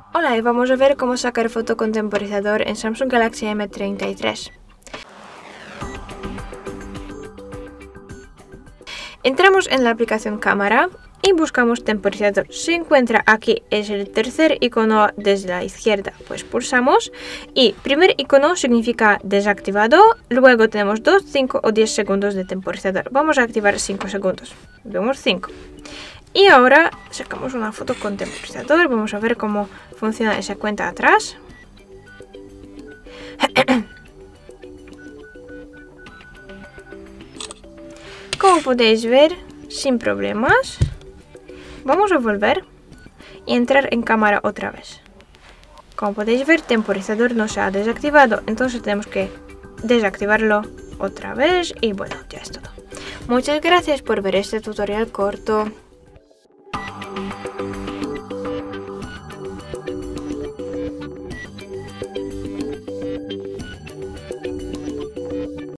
Hola, y vamos a ver cómo sacar foto con temporizador en Samsung Galaxy M33. Entramos en la aplicación cámara y buscamos temporizador. Se encuentra aquí, es el tercer icono desde la izquierda. Pues pulsamos y primer icono significa desactivado. Luego tenemos 2, 5 o 10 segundos de temporizador. Vamos a activar 5 segundos. Vemos 5. Y ahora sacamos una foto con temporizador. Vamos a ver cómo funciona esa cuenta atrás. Como podéis ver, sin problemas. Vamos a volver y entrar en cámara otra vez. Como podéis ver, temporizador no se ha desactivado, entonces tenemos que desactivarlo otra vez y bueno, ya es todo. Muchas gracias por ver este tutorial corto.